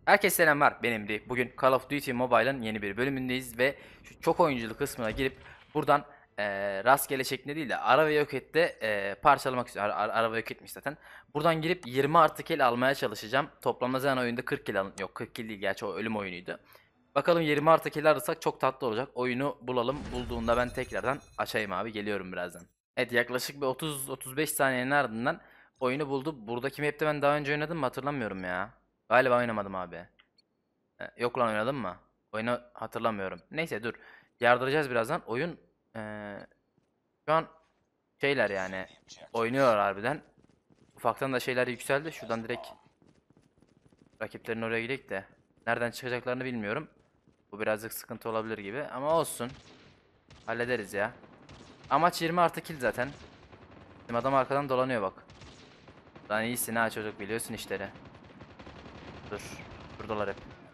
Herkese selamlar, benim de. Bugün Call of Duty Mobile'ın yeni bir bölümündeyiz ve şu çok oyunculu kısmına girip buradan rastgele şeklinde değil de ara ve yok ette parçalamak istiyorum. Ara ve yok etmiş zaten. Buradan girip 20 artı kill almaya çalışacağım. Toplamda zaten oyunda 40 kill alın. Yok, 40 kill değil, gerçi o ölüm oyunuydu. Bakalım 20 artı kill alırsak çok tatlı olacak. Oyunu bulalım. Bulduğunda ben tekrardan açayım abi. Geliyorum birazdan. Evet, yaklaşık bir 30-35 saniyenin ardından oyunu buldu. Buradaki map'te ben daha önce oynadım mı hatırlamıyorum ya. Galiba oynamadım abi. Yok lan, oynadın mı? Oyunu hatırlamıyorum. Neyse, dur. Yardıracağız birazdan. Oyun şu an şeyler yani oynuyorlar harbiden. Ufaktan da şeyler yükseldi. Şuradan direkt rakiplerin oraya gidelim de. Nereden çıkacaklarını bilmiyorum. Bu birazcık sıkıntı olabilir gibi ama olsun. Hallederiz ya. Amaç 20 artı kill zaten. Bizim adam arkadan dolanıyor bak. Lan iyisin ha çocuk, biliyorsun işleri. Dur. Buradalar hep.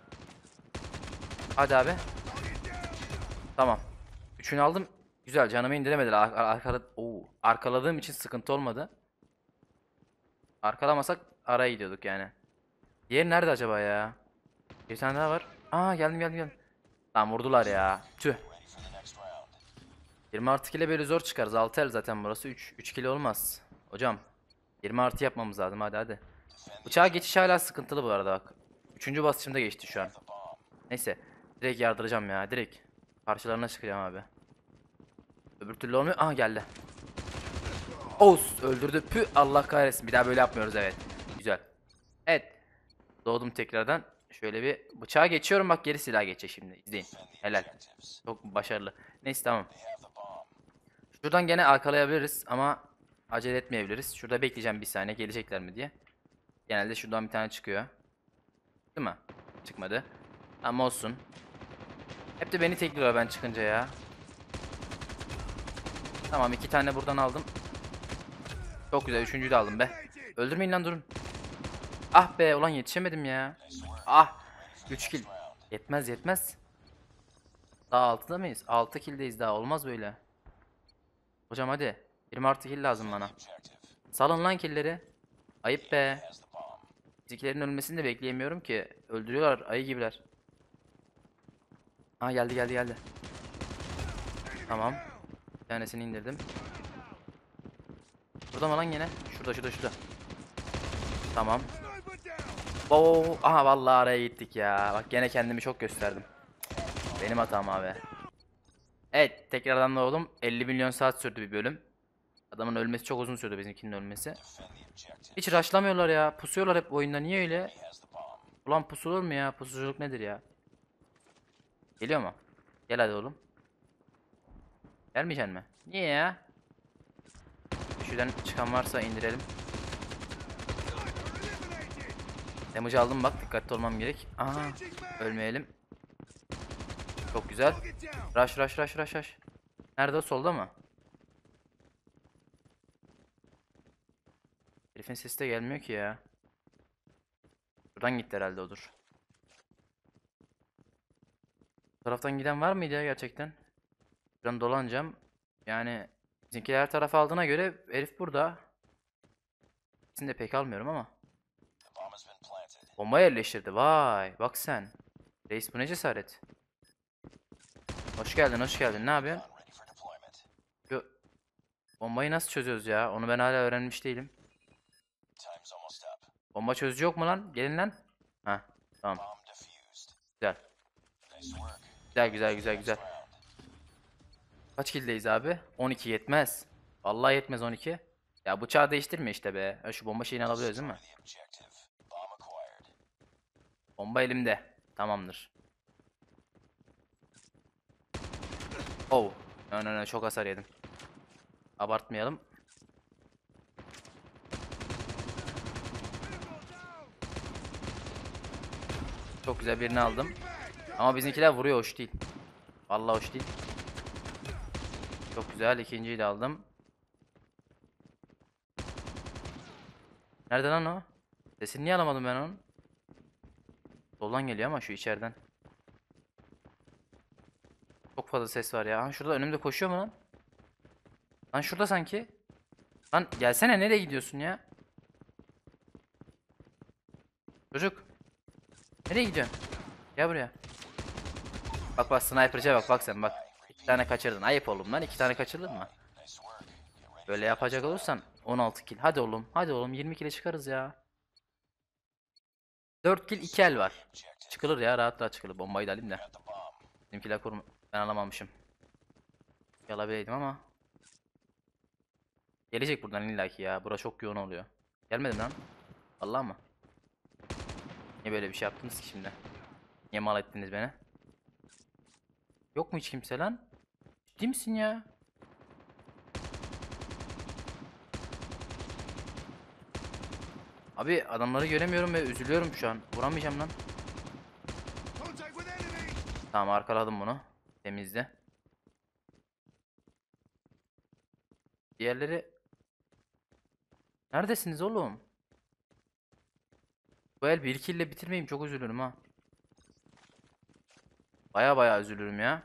Hadi abi. Tamam. Üçünü aldım. Güzel, canımı indiremediler. Arkaladığım için sıkıntı olmadı. Arkalamasak araya gidiyorduk yani. Diğeri nerede acaba ya? Bir tane daha var. Aa, geldim. Tamam, vurdular ya. Tüh. 20 artı kile böyle zor çıkarız. 6 el zaten burası. 3 kilo olmaz. Hocam 20 artı yapmamız lazım, hadi. Bıçağa geçiş hala sıkıntılı bu arada bak. Üçüncü basışımda geçti şu an. Neyse. Direkt yardıracağım ya, direkt. Karşılarına çıkacağım abi. Öbür türlü olmuyor. Aha, geldi. Oğuz öldürdü. Pü, Allah kahretsin. Bir daha böyle yapmıyoruz, evet. Güzel. Evet. Doğdum tekrardan. Şöyle bir bıçağa geçiyorum, bak geri silah geçecek şimdi. İzleyin. Helal. Çok başarılı. Neyse, tamam. Şuradan gene arkalayabiliriz ama acele etmeyebiliriz. Şurada bekleyeceğim bir saniye, gelecekler mi diye. Genelde şuradan bir tane çıkıyor. Değil mi? Çıkmadı. Ama olsun. Hep de beni tekliyorlar ben çıkınca ya. Tamam, iki tane buradan aldım. Çok güzel, üçüncüyü de aldım be. Öldürmeyin lan, durun. Ah be, ulan yetişemedim ya. Ah, 3 kill. Yetmez. Daha 6'da mıyız? 6 kill'deyiz daha, olmaz böyle. Hocam hadi. 20 artı kill lazım bana. Salın lan kill'leri. Ayıp be. Bizimkilerin ölmesini de bekleyemiyorum ki. Öldürüyorlar ayı gibiler. Aa, geldi. Tamam. Bir tanesini indirdim. Burada mı lan gene? Şurada. Tamam. Oo, aha, vallahi araya gittik ya. Bak gene kendimi çok gösterdim. Benim hatam abi. Evet, tekrardan doğdum. 50 milyon saat sürdü bir bölüm. Adamın ölmesi çok uzun sürdü, bizimkinin ölmesi. Hiç rushlamıyorlar ya. Pusuyorlar hep oyunda. Niye öyle? Ulan pusulur mu ya? Pusuculuk nedir ya? Geliyor mu? Gel hadi oğlum. Gelmeyecek mi? Niye ya? Şuradan çıkan varsa indirelim. Damage aldım bak. Dikkatli olmam gerek. Aha. Ölmeyelim. Çok güzel. Rush. Nerede o? Solda mı? Herifin sesi de gelmiyor ki ya. Buradan gitti herhalde, odur. Bu taraftan giden var mıydı ya gerçekten? Buradan dolanacağım. Yani bizimkiler her tarafı aldığına göre herif burada. İkisini de pek almıyorum ama. Bomba yerleştirdi. Vay bak sen. Reis, bu ne cesaret. Hoş geldin. Ne yapıyorsun? Şu bombayı nasıl çözüyoruz ya? Onu ben hala öğrenmiş değilim. Bomba çözücü yok mu lan? Gelin lan. Ha, tamam. Güzel. Güzel. Kaç killdeyiz abi? 12 yetmez. Vallahi yetmez 12. Ya bıçağı değiştirme işte be. Ya şu bomba şeyini alabiliyoruz değil mi? Bomba elimde. Tamamdır. Oh. No, çok hasar yedim. Abartmayalım. Çok güzel birini aldım. Ama bizimkiler vuruyor, hoş değil. Vallahi hoş değil. Çok güzel, ikinciyi de aldım. Nerede lan o? Sesini niye alamadım ben onun? Soldan geliyor ama şu içeriden. Çok fazla ses var ya. Ha, şurada önümde koşuyor mu lan? Lan şurada sanki. Lan gelsene, nereye gidiyorsun ya? Çocuk. Nereye gidiyorsun? Gel buraya. Bak bak, sniper'ca bak sen bak. 2 tane kaçırdın. Ayıp oğlum lan, 2 tane kaçırdın mı? Böyle yapacak olursan 16 kill. Hadi oğlum, hadi oğlum, 20 kill'e çıkarız ya. 4 kill 2 el var. Çıkılır ya, rahat rahat çıkılır. Bombayı da alayım da. Bizimkiler ben alamamışım. Alabileydim ama. Gelecek buradan illaki ya. Bura çok yoğun oluyor. Gelmedim lan. Vallahi mı? Niye böyle bir şey yaptınız ki şimdi? Niye mal ettiniz beni? Yok mu hiç kimse lan? Ciddi misin ya? Abi adamları göremiyorum ve üzülüyorum şu an. Vuramayacağım lan. Tamam, arkaladım bunu. Temizdi. Diğerleri... Neredesiniz oğlum? Bu el bir kill ile bitirmeyeyim, çok üzülürüm ha. Baya baya üzülürüm ya.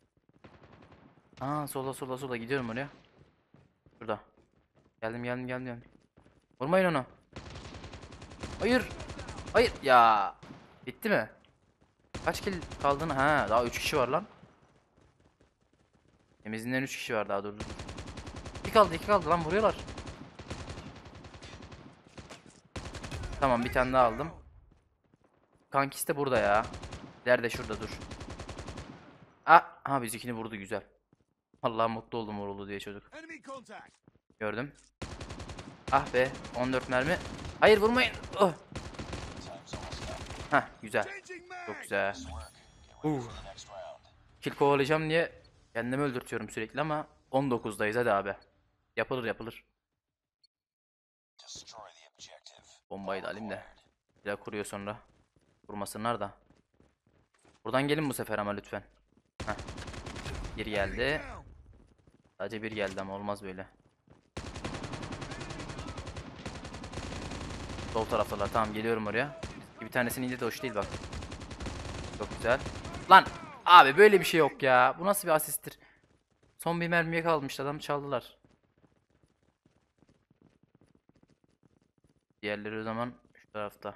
Aa, sola gidiyorum oraya. Şurada. Geldim. Vurmayın onu. Hayır. Hayır ya. Bitti mi? Kaç kill kaldığını? Ha, daha 3 kişi var lan. Temizinden 3 kişi var daha, dur. 2 kaldı lan, vuruyorlar. Tamam, bir tane daha aldım. Kankisi de burada ya. Nerede, şurada dur. Ha, bizikini vurdu, güzel. Vallahi mutlu oldum vuruldu diye çocuk. Gördüm. Ah be, 14 mermi. Hayır, vurmayın. Oh. Hah, güzel. Çok güzel. Kill kovalayacağım diye kendimi öldürtüyorum sürekli ama 19'dayız, hadi abi. Yapılır. Bombayı da alayım da. Bir daha kuruyor sonra. Vurmasınlar da. Buradan gelin bu sefer ama lütfen. Heh. Bir geldi. Sadece bir geldi ama olmaz böyle. Sol taraftalar. Tamam, geliyorum oraya. Bir tanesinin indi de hoş değil bak. Çok güzel. Lan abi, böyle bir şey yok ya. Bu nasıl bir asisttir? Son bir mermiye kalmıştı, adam çaldılar. Diğerleri o zaman şu tarafta.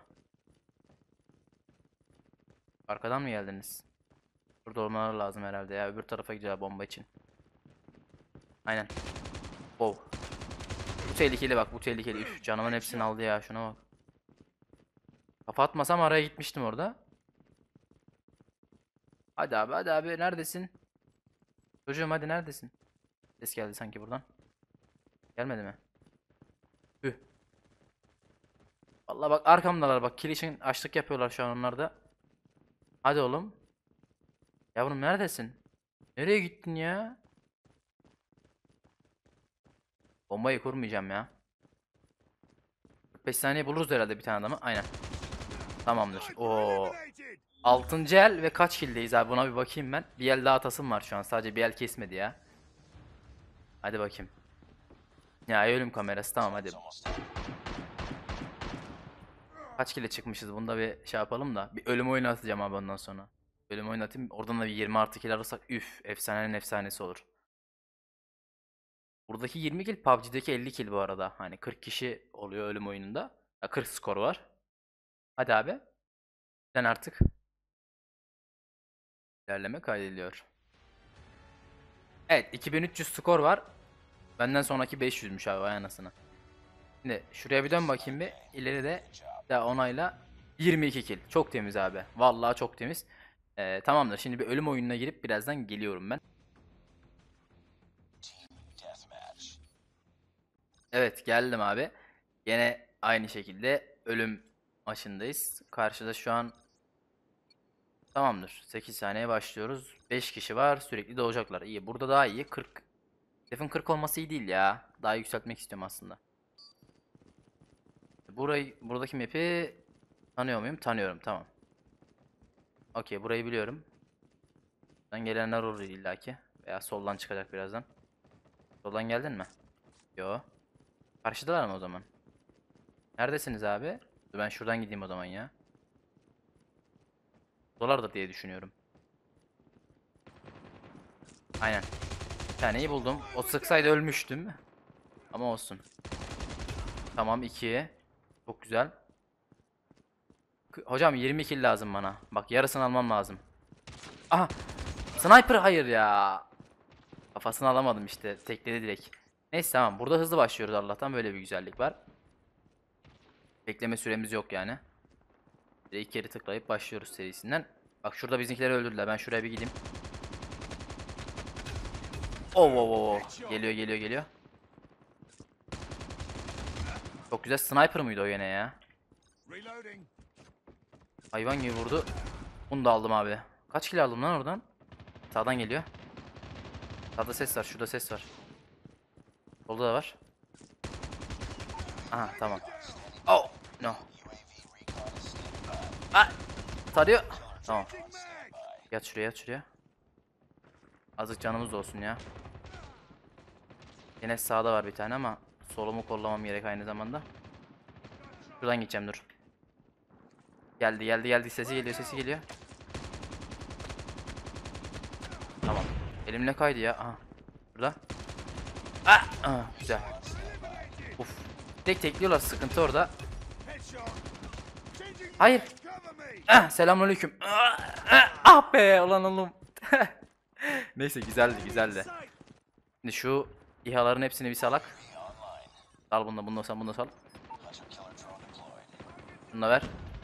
Arkadan mı geldiniz? Burada olmaları lazım herhalde ya. Öbür tarafa gideceğiz bomba için. Aynen. Wow. Bu tehlikeli bak, bu tehlikeli. Üf, canımın hepsini aldı ya, şuna bak. Kafa atmasam araya gitmiştim orada. Hadi abi, neredesin? Çocuğum hadi, neredesin? Ses geldi sanki buradan. Gelmedi mi? Üh. Vallahi bak, arkamdalar bak. Kill için açlık yapıyorlar şu an onlar da. Hadi oğlum. Yavrum neredesin? Nereye gittin ya? Bombayı kurmayacağım ya. 45 saniye buluruz herhalde bir tane adamı. Aynen. Tamamdır. Oo. 6. el ve kaç kill'deyiz abi, buna bir bakayım ben. Bir el daha atasım var şu an. Sadece bir el kesmedi ya. Hadi bakayım. Ya ölüm kamerası, tamam hadi. Kaç kile çıkmışız, bunda bir şey yapalım da. Bir ölüm oyunu atacağım abi ondan sonra. Ölüm oyunu atayım. Oradan da bir 20 artı kill alırsak üf, efsanenin efsanesi olur. Buradaki 20 kill PUBG'deki 50 kill bu arada. Hani 40 kişi oluyor ölüm oyununda. Ya 40 skor var. Hadi abi. Sen artık. İlerleme kaydediliyor. Evet, 2300 skor var. Benden sonraki 500'müş abi, vay anasını. Şimdi şuraya bir dön bakayım bir. İleride daha onayla 22 kill. Çok temiz abi. Vallahi çok temiz. Tamamdır. Şimdi bir ölüm oyununa girip birazdan geliyorum ben. Evet, geldim abi. Yine aynı şekilde ölüm maçındayız. Karşıda şu an tamamdır. 8 saniye başlıyoruz. 5 kişi var. Sürekli doğacaklar. İyi. Burada daha iyi. 40. Hedefin 40 olması iyi değil ya. Daha yükseltmek istiyorum aslında. Buradaki map'i tanıyor muyum? Tanıyorum. Tamam. Okey, burayı biliyorum. Buradan gelenler olur illaki. Veya soldan çıkacak birazdan. Soldan geldin mi? Yo. Karşıdalar mı o zaman? Neredesiniz abi? Dur, ben şuradan gideyim o zaman ya. Dolardır diye düşünüyorum. Aynen. Bir taneyi buldum. O sıksaydı ölmüştüm. Ama olsun. Tamam, 2. Çok güzel. Hocam 20 kill lazım bana. Bak yarısını almam lazım. Aha. Sniper hayır ya. Kafasını alamadım işte. Tekledi direkt. Neyse tamam. Burada hızlı başlıyoruz Allah'tan. Böyle bir güzellik var. Bekleme süremiz yok yani. Direkt iki kere tıklayıp başlıyoruz serisinden. Bak şurada bizimkileri öldürdüler. Ben şuraya bir gideyim. Oh, oh, oh. Geliyor geliyor geliyor. Çok güzel. Sniper mıydı o yine ya? Hayvan gibi vurdu. Bunu da aldım abi. Kaç kill aldım lan oradan? Sağdan geliyor. Sağda ses var. Şurada ses var. Solda da var. Aha tamam. Oh no. Ah, tarıyor. Tamam. Yat şuraya yat şuraya. Azıcık canımız da olsun ya. Yine sağda var bir tane ama solumu kollamam gerek aynı zamanda. Şuradan gideceğim dur. Geldi geldi geldi sesi geliyor sesi geliyor. Tamam. Elimle kaydı ya. Aha. Burada. Ah, ah güzel. Uf. Tek tekliyorlar sıkıntı orada. Hayır. Ah, selamünaleyküm. Ah be ulan oğlum. Neyse güzeldi güzeldi. Şimdi şu İHA'ların hepsini bir salak. Al bunu da bunu da sal bunu da sal. Bunu da ver.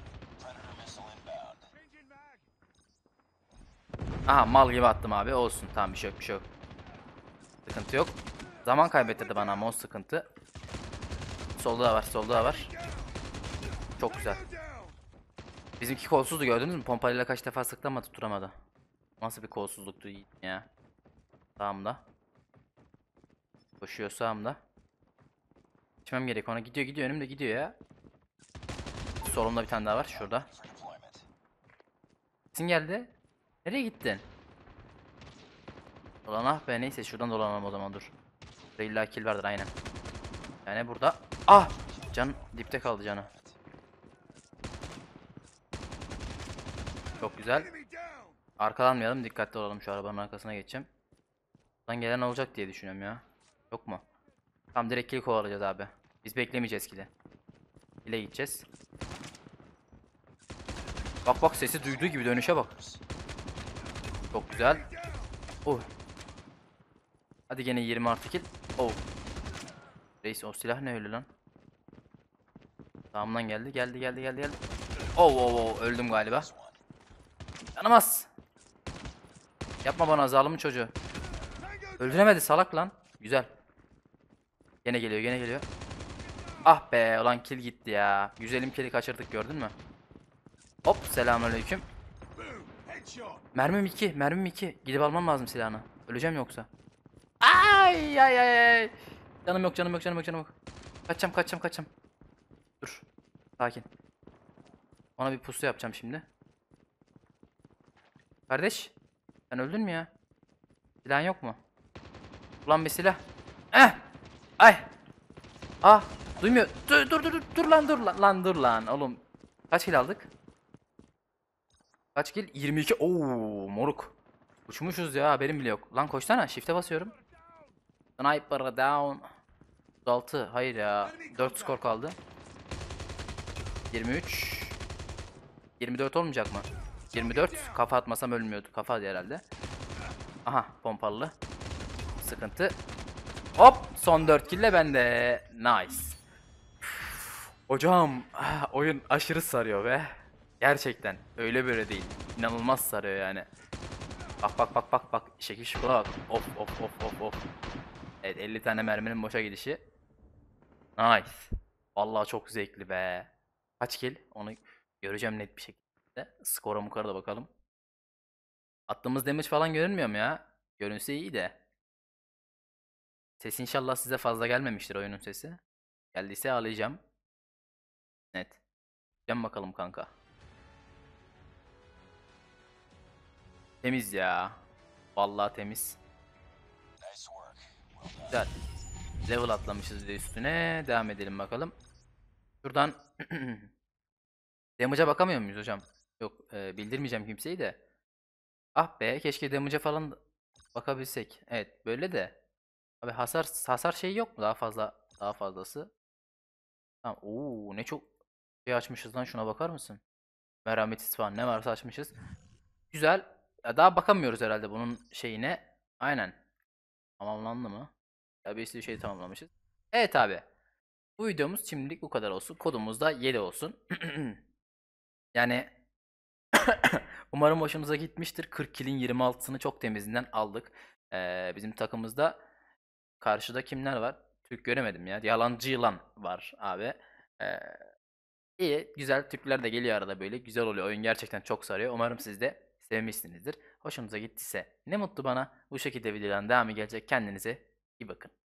Aha mal gibi attım abi olsun tamam bir şey yok bir şey yok. Sıkıntı yok. Zaman kaybettirdi bana ama o sıkıntı. Solda da var solda da var. Çok güzel. Bizimki kolsuzdu gördünüz mü? Pompalıyla kaç defa sıktı ama tutturamadı. Nasıl bir kolsuzluktu ya. Sağımda. Koşuyor sağımda. Geçmem gerek ona gidiyor gidiyor önümde gidiyor ya. Solumda bir tane daha var şurada. Kesin geldi. Nereye gittin? Ulan ah be neyse şuradan dolanalım o zaman dur. Burada illa kill vardır aynen. Yani burada. Ah! Can dipte kaldı canı. Çok güzel. Arkalanmayalım dikkatli olalım şu arabanın arkasına geçeceğim. Buradan gelen olacak diye düşünüyorum ya. Yok mu? Tam direkt kill kovalayacağız abi. Biz beklemeyeceğiz kill'i. Kill'e gideceğiz. Bak bak sesi duyduğu gibi dönüşe bak. Çok güzel. Oh. Hadi gene 20 artı kill. Oh. Reis o silah ne öyle lan? Sağımdan geldi geldi geldi geldi geldi. Oh oh oh öldüm galiba. Yanamaz. Yapma bana zalim çocuğu. Öldüremedi salak lan. Güzel. Gene geliyor gene geliyor. Ah be ulan kill gitti ya. Güzelim kill'i kaçırdık gördün mü? Hop selamünaleyküm. Mermim 2 mermim 2. Gidip almam lazım silahını. Öleceğim yoksa. Ay ay ay ay. Canım yok canım yok canım yok canım yok. Kaçacağım kaçacağım kaçacağım. Dur. Sakin. Ona bir pusu yapacağım şimdi. Kardeş. Sen öldün mü ya? Silahın yok mu? Ulan bir silah. Eh! Ay! Ah! Duymuyor. Dur dur dur dur dur lan dur lan lan dur lan oğlum. Kaç kill aldık? Kaç kill? 22. Oo moruk. Uçmuşuz ya haberim bile yok. Lan koşsana shift'e basıyorum. Sniper down. 36. Hayır ya. 4 skor kaldı. 23. 24 olmayacak mı? 24. Kafa atmasam ölmüyordu. Kafa hadi herhalde. Aha pompalı. Sıkıntı. Hop son 4 kill bende. Nice. Hocam oyun aşırı sarıyor be. Gerçekten öyle böyle değil. İnanılmaz sarıyor yani. Bak bak bak bak bak. Şekil şukula bak. Of of of of of. Evet 50 tane merminin boşa gidişi. Nice. Vallahi çok zevkli be. Kaç kill? Onu göreceğim net bir şekilde. Skora mukarda bakalım. Attığımız damage falan görünmüyor mu ya? Görünse iyi de. Ses inşallah size fazla gelmemiştir oyunun sesi. Geldiyse ağlayacağım. Net. Gel bakalım kanka. Temiz ya. Vallahi temiz. Güzel. Level atlamışız bir de üstüne. Devam edelim bakalım. Şuradan damage'a bakamıyor muyuz hocam? Yok, bildirmeyeceğim kimseyi de. Ah be, keşke damage'a falan bakabilsek. Evet, böyle de. Abi hasar şey yok mu? Daha fazlası. Tamam. Oo, ne çok şey açmışız lan şuna bakar mısın? Merhametsiz falan ne varsa açmışız. Güzel. Ya daha bakamıyoruz herhalde bunun şeyine. Aynen. Tamamlandı mı? Ya bir sürü şey tamamlamışız. Evet abi. Bu videomuz şimdilik bu kadar olsun. Kodumuz da 7 olsun. Yani umarım hoşumuza gitmiştir. 40 kilin 26'sını çok temizinden aldık. Bizim takımımızda karşıda kimler var? Türk göremedim ya. Yalancı yılan var abi. Ee, iyi, güzel. Türkler de geliyor arada böyle. Güzel oluyor. Oyun gerçekten çok sarıyor. Umarım siz de sevmişsinizdir. Hoşunuza gittiyse ne mutlu bana. Bu şekilde videoların devamı gelecek. Kendinize iyi bakın.